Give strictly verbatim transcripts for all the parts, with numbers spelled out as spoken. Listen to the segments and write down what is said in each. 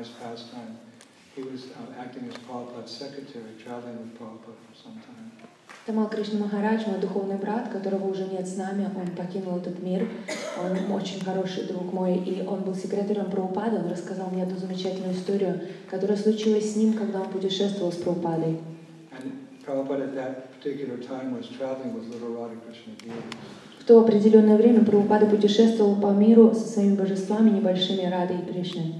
nice pastime. He was uh, acting as Prabhupada's secretary, traveling with Prabhupada for some time. Тамал Кришна Махарадж, мой духовный брат, которого уже нет с нами, он покинул этот мир, он очень хороший друг мой, и он был секретарем Прабхупады, он рассказал мне эту замечательную историю, которая случилась с ним, когда он путешествовал с Прабхупадой. В то определенное время Прабхупада путешествовал по миру со своими божествами, небольшими Радой и Кришной.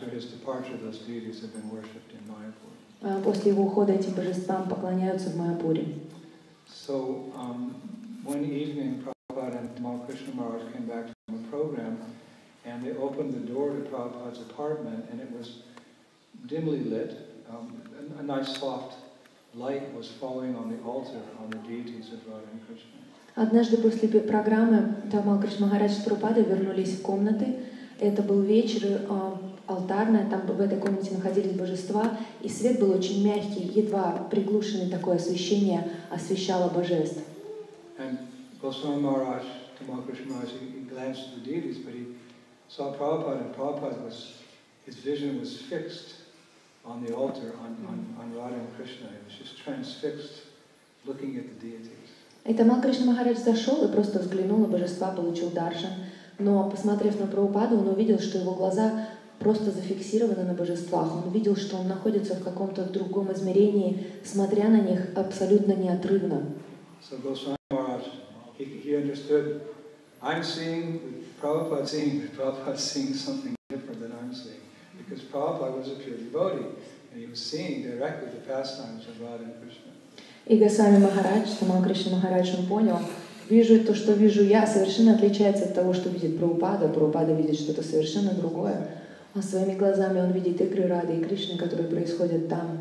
После его ухода этим божествам поклоняются в Майяпуре. So um, one evening, Prabhupada and Tamal Krishna Maharaj came back from a program, and they opened the door to Prabhupada's apartment, and it was dimly lit. Um, a, a nice soft light was falling on the altar on the deities of Radha and Krishna. Однажды после программы Тамал Кришна Махарадж с Прабхупадой вернулись в комнаты. Это был вечер, алтарная, там в этой комнате находились божества, и свет был очень мягкий, едва приглушенный, такое освещение освещало божеств. And Goswami Maharaj, Tamal Krishna Maharaj, he glanced at the deities, but he saw Prabhupada, and Prabhupada was, his vision was fixed on the altar, on, on, on Radha and Krishna. He was just transfixed, looking at the deities. И Тамал Кришна Махарадж зашел и просто взглянул на божества, получил даршан. Но, посмотрев на Прабхупаду, он увидел, что его глаза просто зафиксированы на божествах. Он видел, что он находится в каком-то другом измерении, смотря на них абсолютно неотрывно. So Goswami Maharaj, he, he understood, I'm seeing, Prabhupada seeing, Prabhupada seeing something different than I'm seeing. Because Prabhupada was a pure devotee, and he was seeing directly the pastimes of Radha and Krishna. И Госвами Махарадж, Тамал Кришна Махарадж, он понял, вижу то, что вижу я, совершенно отличается от того, что видит Прабхупада. Прабхупада видит что-то совершенно другое. А своими глазами он видит игры Рады и Кришны, которые происходят там.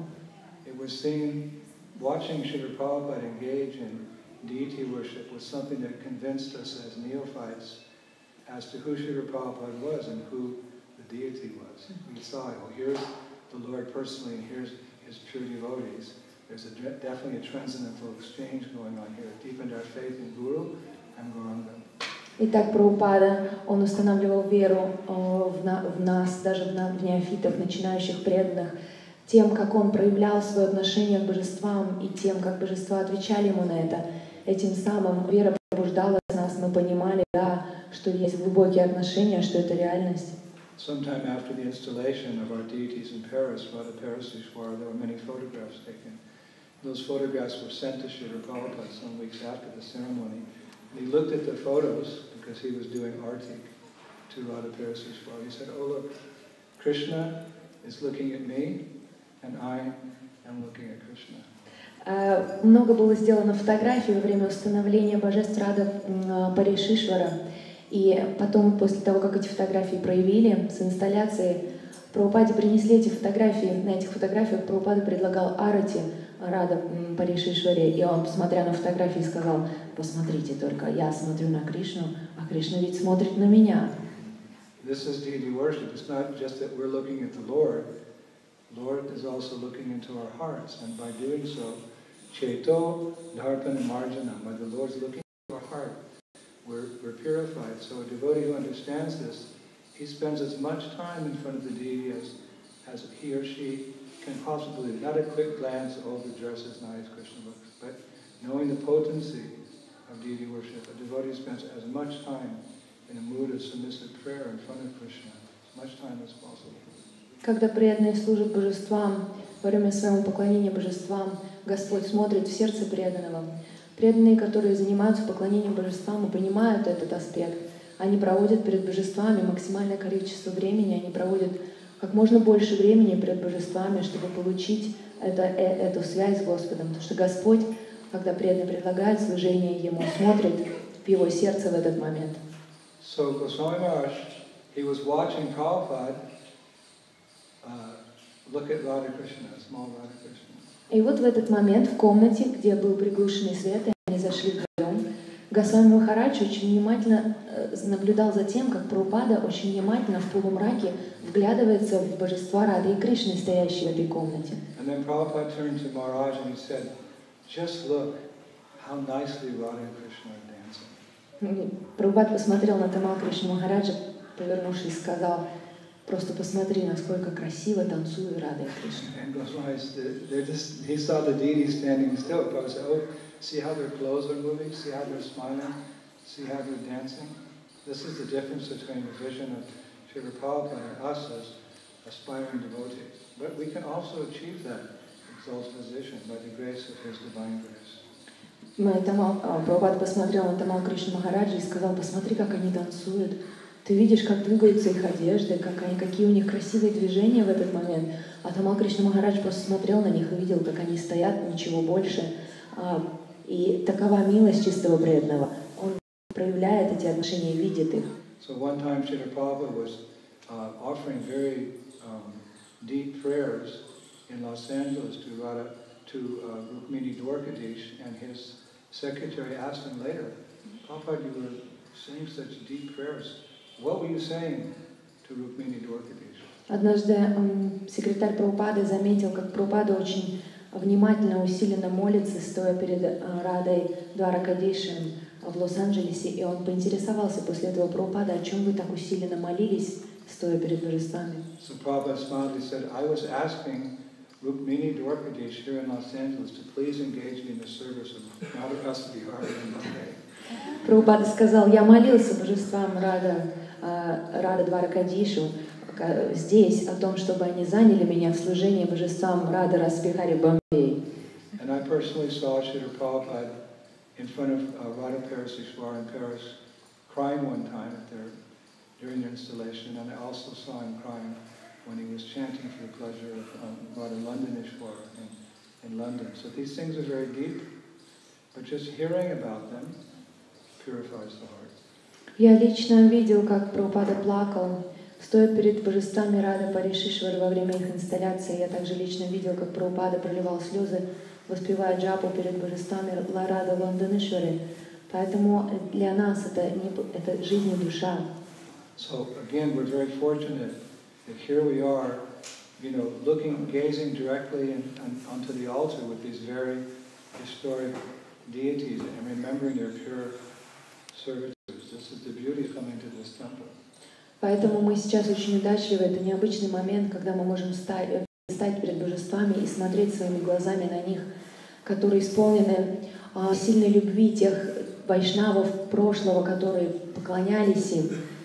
Watching Srila Prabhupada engage in deity worship was something that convinced us as neophytes as to who Srila Prabhupada was and who the deity was. We saw, well, here's the Lord personally, and here's his pure devotees. There's a, definitely a transcendental exchange going on here. It deepened our faith in Guru and Gauranga. Итак, Прабхупада, он устанавливал веру в, на, в нас, даже в, на, в неофитах, начинающих преданных, тем, как он проявлял свое отношение к божествам и тем, как божества отвечали ему на это. Этим самым вера пробуждалась в нас, мы понимали, да, что есть глубокие отношения, что это реальность. Sometime after the installation of our deities in Paris, Radha Paraseshwara, there were many photographs taken. Those photographs were sent to Srila Prabhupada some weeks after the ceremony. And he looked at the photos because he was doing arti to Radha Paraseshwara. He said, oh look, Krishna is looking at me and I am looking at Krishna. Uh, много было сделано фотографий во время установления божеств Рада Паришишвара. И потом, после того, как эти фотографии проявили с инсталляцией, Прабхупаде принесли эти фотографии. На этих фотографиях Прабхупада предлагал арати Рада Паришишваре. И он, смотря на фотографии, сказал, посмотрите только, я смотрю на Кришну, а Кришна ведь смотрит на меня. This is deity worship. It's not just that we're looking at the Lord. Lord is also looking into our hearts. And by doing so, Cheto, Dharpan, and Marjana, by the Lord's looking into our heart, we're, we're purified. So a devotee who understands this, he spends as much time in front of the deity as, as he or she can possibly. Not a quick glance, oh, the dress is nice, Krishna looks, but knowing the potency of deity worship, a devotee spends as much time in a mood of submissive prayer in front of Krishna, as much time as possible. Когда преданные служат божествам, во время своего поклонения божествам, Господь смотрит в сердце преданного. Преданные, которые занимаются поклонением божествам и понимают этот аспект, они проводят перед божествами максимальное количество времени, они проводят как можно больше времени перед божествами, чтобы получить это, э, эту связь с Господом. Потому что Господь, когда преданный предлагает служение Ему, смотрит в его сердце в этот момент. So Goswami Maharaj, he was watching Prabhupada uh, look at Radha Krishna, small Radha Krishna. И вот в этот момент в комнате, где был приглушенный свет, и они зашли вдвоем, Госвами Махарадж очень внимательно наблюдал за тем, как Прабхупада очень внимательно в полумраке вглядывается в божества Рады и Кришны, стоящие в этой комнате. And then Prabhupada turned to Maharaj and he said, just look how nicely Radha and Krishna are dancing. Прабхупада посмотрел на Тамал Кришну Махараджа, повернувшись, сказал, Просто посмотри, насколько красиво танцует Рада и Кришна. And Goswami said, they're just, he saw the deities standing still. Prabhupada said, oh, see how their clothes are moving, see how they're smiling, see how they're dancing. This is the difference between the vision of Srila Prabhupada and us as aspiring devotees. But we can also achieve that exalted position by the grace of His divine grace. Тамал, Прабхупада посмотрел на Тамал Кришну Махараджа и сказал, посмотри, как они танцуют. Ты видишь, как двигаются их одежды, как они, какие у них красивые движения в этот момент. А Тамал Кришна Махарадж просто смотрел на них и видел, как они стоят, ничего больше. И такова милость чистого преданного. Он проявляет эти отношения, видит их. So one time Srila Prabhupada was uh, offering very um, deep prayers in Los Angeles to Radha, to uh, Rukmini Dwarkadish, and his secretary asked him later, Prabhupada, you were saying such deep prayers. What were you saying to Rukmini Dwarkadish? Однажды um, секретарь Прабхупады заметил, как Прабхупада очень внимательно, усиленно молится, стоя перед uh, Радой Дваракадишем в Лос-Анджелесе, и он поинтересовался после этого Прабхупада, о чем вы так усиленно молились, стоя перед божествами. So Prabhupada smiled and said, I was asking Rukmini Dwarkadish here in Los Angeles to please engage me in the service of Radha Rasa Vihara in Bombay. Прабхупада сказал, я молился божествам Рада, Рада Дваракадишу здесь о том, чтобы они заняли меня в служении божествам Рада Расвихари в Бомбее. And I personally saw Srila Prabhupada in front of uh, Radha Parasishwar in Paris crying one time at their, during their installation, and I also saw him crying when he was chanting for the pleasure of um, Radha Londonishwar in, in London. So these things are very deep, but just hearing about them purifies the heart. Я лично видел, как Прабхупада плакал, стоя перед божествами Рада Паришишвары во время их инсталляции. Я также лично видел, как Прабхупада проливал слезы, воспевая джапу перед божествами Рада Лондонишвары. Поэтому для нас это, не, это жизнь и душа. So again, we're very fortunate that here we are, you know, looking, gazing directly in, on, onto the altar with these very historic deities and remembering their pure servitude. This is the beauty of coming to this temple. Поэтому мы сейчас очень удачливы. Это необычный момент, когда мы можем стать, стать перед божествами и смотреть своими глазами на них, которые исполнены а, сильной любви тех вайшнавов прошлого, которые поклонялись им.